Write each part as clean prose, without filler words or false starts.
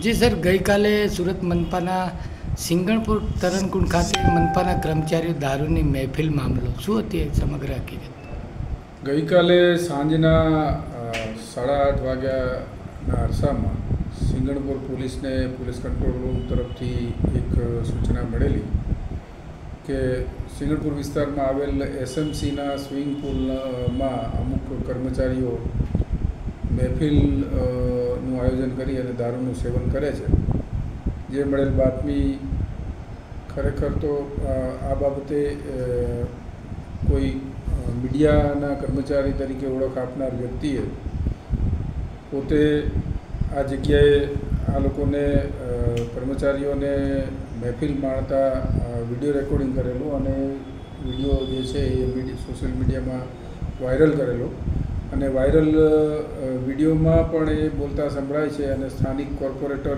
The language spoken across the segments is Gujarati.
જી સર, ગઈકાલે સુરત મનપાના સિંગણપુર તરણકુંડ ખાતે મનપાના કર્મચારીઓ દારૂની મહેફિલ મામલો શું હતી સમગ્ર હકીકત? ગઈકાલે સાંજના 8:30 વાગ્યાના અરસામાં સિંગણપુર પોલીસને પોલીસ કંટ્રોલ રૂમ તરફથી એક સૂચના મળેલી કે સિંગણપુર વિસ્તારમાં આવેલ એસએમસીના સ્વિમિંગ પુલમાં અમુક કર્મચારીઓ મહેફિલનું આયોજન કરી અને દારૂનું સેવન કરે છે. જે મળેલ બાતમી ખરેખર તો આ બાબતે કોઈ મીડિયાના કર્મચારી તરીકે ઓળખ આપનાર વ્યક્તિએ પોતે આ જગ્યાએ આ લોકોને કર્મચારીઓને મહેફિલ માણતા વિડીયો રેકોર્ડિંગ કરેલું અને વિડીયો જે છે એ સોશિયલ મીડિયામાં વાયરલ કરેલો અને વાયરલ વિડીયોમાં પણ એ બોલતા સંભળાય છે અને સ્થાનિક કોર્પોરેટર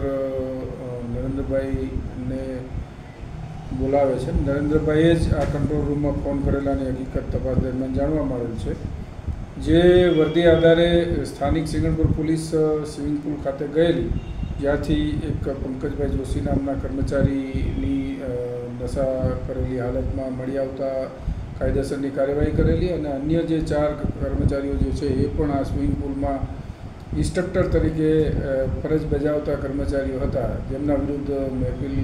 નરેન્દ્રભાઈને બોલાવે છે. નરેન્દ્રભાઈએ જ આ કંટ્રોલ રૂમમાં ફોન કરેલાની હકીકત તપાસ દરમિયાન જાણવા મળેલ છે. જે વર્દી આધારે સ્થાનિક સિંગણપુર પોલીસ સ્વિમિંગ પુલ ખાતે ગયેલી, જ્યાંથી એક પંકજભાઈ જોશી નામના કર્મચારીની નશા કરેલી હાલતમાં મળી આવતા કાયદેસરની કાર્યવાહી કરેલી અને અન્ય જે 4 કર્મચારીઓ જે છે એ પણ આ સ્વિમિંગ પુલમાં ઇન્સ્ટ્રક્ટર તરીકે ફરજ બજાવતા કર્મચારીઓ હતા, જેમના વિરુદ્ધ મહેફિલ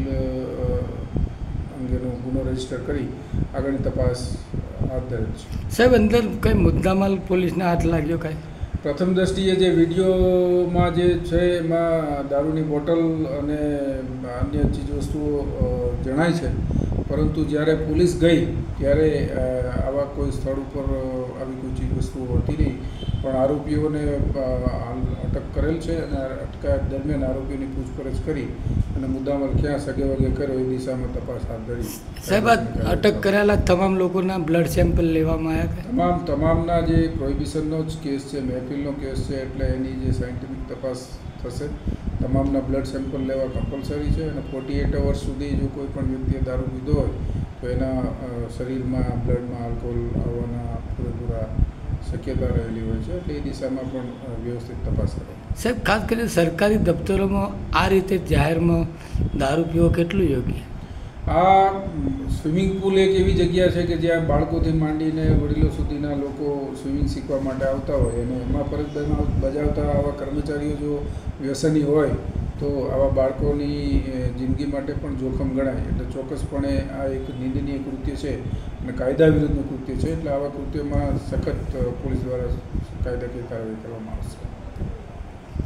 અંગેનો ગુનો રજીસ્ટર કરી આગળની તપાસ હાથ ધરેલ છે. સાહેબ, અંદર કંઈ મુદ્દામાલ પોલીસને હાથ લાગ્યો કાંઈ? પ્રથમ દ્રષ્ટિએ જે વિડીયોમાં જે છે એમાં દારૂની બોટલ અને અન્ય ચીજવસ્તુઓ જણાય છે, પરંતુ જ્યારે પોલીસ ગઈ ત્યારે આવા કોઈ સ્થળ ઉપર આવી કોઈ ચીજવસ્તુઓ હતી નહીં. પણ આરોપીઓને અટક કરેલ છે અને અટકાયત દરમિયાન આરોપીઓની પૂછપરછ કરી અને મુદ્દામાલ ક્યાં સગે વગે કર્યો એ દિશામાં તપાસ હાથ ધરી. સાહેબ, અટક કરેલા તમામ લોકોના બ્લડ સેમ્પલ લેવામાં આવ્યા? તમામના જે પ્રોહિબિશનનો જ કેસ છે, મહેફિલનો કેસ છે, એટલે એની જે સાયન્ટિફિક તપાસ થશે. તમામના બ્લડ સેમ્પલ લેવા કમ્પલસરી છે અને 48 અવર્સ સુધી જો કોઈ પણ વ્યક્તિએ દારૂ પીધો હોય તો એના શરીરમાં બ્લડમાં આલ્કોહોલ આવવાના પૂરેપૂરા શક્યતા રહેલી હોય છે, એટલે એ દિશામાં પણ વ્યવસ્થિત તપાસ કરે. સાહેબ, ખાસ કરીને સરકારી દફતરોમાં આ રીતે જાહેરમાં દારૂ પીવો કેટલું યોગ્ય? આ સ્વિમિંગ પુલ એક એવી જગ્યા છે કે જ્યાં બાળકોથી માંડીને વડીલો સુધીના લોકો સ્વિમિંગ શીખવા માટે આવતા હોય અને એમાં ફરજ બજાવતા આવા કર્મચારીઓ જો વ્યસની હોય તો આવા બાળકોની જિંદગી માટે પણ જોખમ ગણાય. એટલે ચોક્કસપણે આ એક નિંદનીય કૃત્ય છે અને કાયદા વિરુદ્ધનું કૃત્ય છે. એટલે આવા કૃત્યોમાં સખત પોલીસ દ્વારા કાયદાકીય કાર્યવાહી કરવામાં આવશે.